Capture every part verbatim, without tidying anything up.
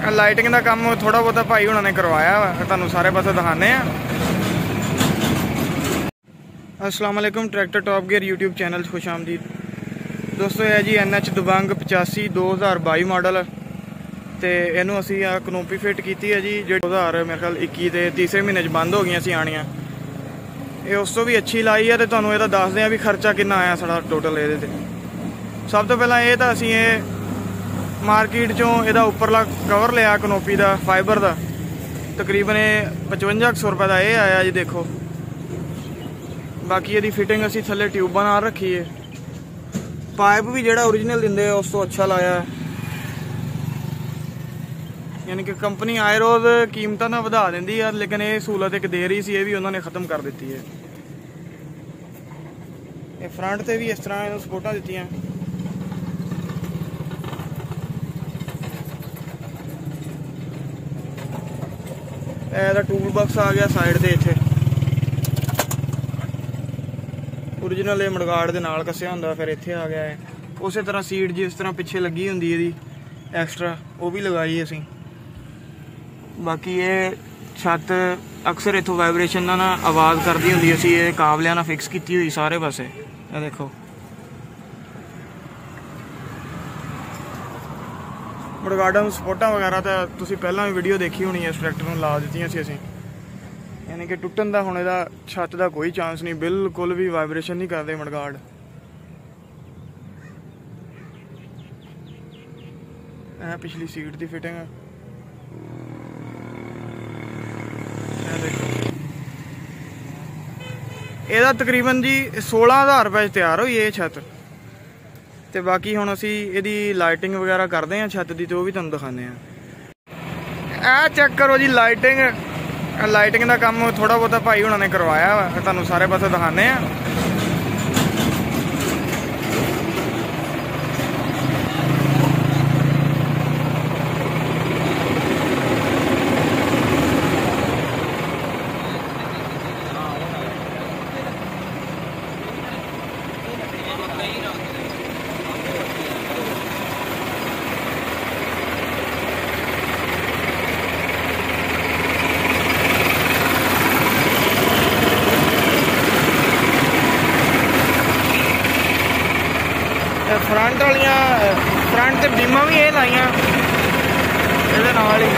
Lighting का काम थोड़ा बहुत भाई हुणां ने करवाया वा, तुहानूं सारे पासे दिखाने आ। अस्सलाम वालेकुम, tractor top gear YouTube channel खुश आमदीद दोस्तों। है जी एन एच दबंग पचासी दो हज़ार बाई मॉडल, तो इनू असी आ कनोपी फिट की है जी, जो दो हज़ार मेरे ख्याल इक्की के तीसरे महीने बंद हो गई सी आनियाँ। ये उस तो भी अच्छी लाई है, तो तुहानूं इहदा दसदे आ भी खर्चा कितना आया साड़ा टोटल ये। सब तो पहला ये तो असी ये मार्केट चों इहदा उपरला कवर लिया कनोपी का फाइबर का, तकरीबन पचवंजा सौ रुपये का ये आया जी। देखो बाकी यदि फिटिंग असी थले ट्यूबा नाल रखी है, पाइप भी जो ओरिजिनल दिंदे उस तो अच्छा लाया है। यानी कि कंपनी आए रोज कीमतां ना वधा देंदी है, लेकिन ये सहूलत एक दे रही सी, ये भी उन्होंने खत्म कर दी है। ये फ्रंट से भी इस तरह सपोर्टां दित्तियां। ਇਹਦਾ टूल बॉक्स आ गया साइड से, इत्थे ओरिजिनल ये मड़गाड़ के नाल कसिया हुंदा, फिर इत्थे आ गया है। उस तरह सीट जिस तरह पिछे लगी हुंदी है एक्सट्रा, वो भी लगाई असी। बाकी ये छत अक्सर इत्थों वाइब्रेशन ना ना आवाज़ करती हुंदी, असी ये काबलियां नाल फिक्स की हुई सारे पासे। ये देखो मड़गार्डन सपोर्टा वगैरह तो तुसीं पहलां भी वीडियो देखी होनी है, इस ट्रैक्टर में ला दित्तियां सी असीं। यानी कि टुटन का हुण इहदा छत का कोई चांस नहीं, बिल्कुल भी वाइब्रेशन नहीं करते मड़गार्ड। ए पिछली सीट की फिटिंग है, देखो ਇਹਦਾ तकरीबन जी सोलह हज़ार रुपये तैयार हुई है छत। तो बाकी हुण असी इहदी लाइटिंग वगैरह करते हैं छत की, तो वह भी तुहानूं दिखाने आ। चेक करो जी लाइटिंग लाइटिंग का काम थोड़ा बहुत भाई हुणां ने करवाया वा, तुहानूं सारे पासे दिखाने आ। फ्रंट वालियां फ्रंट ते बीमां भी ये लाइयां इहदे नाल ही।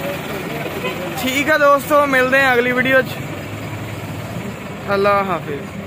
ठीक है दोस्तों, मिलते हैं अगली वीडियो। अल्लाह हाफिज।